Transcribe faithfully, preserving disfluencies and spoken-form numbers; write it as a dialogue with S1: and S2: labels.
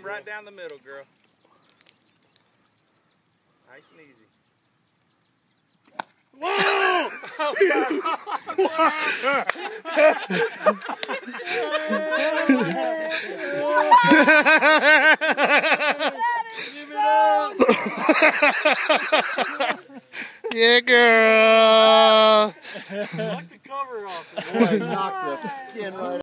S1: right down the middle, girl. Nice and easy.
S2: Whoa!
S3: Yeah, girl.
S2: Knock the cover off.
S4: Boy, knock the skin right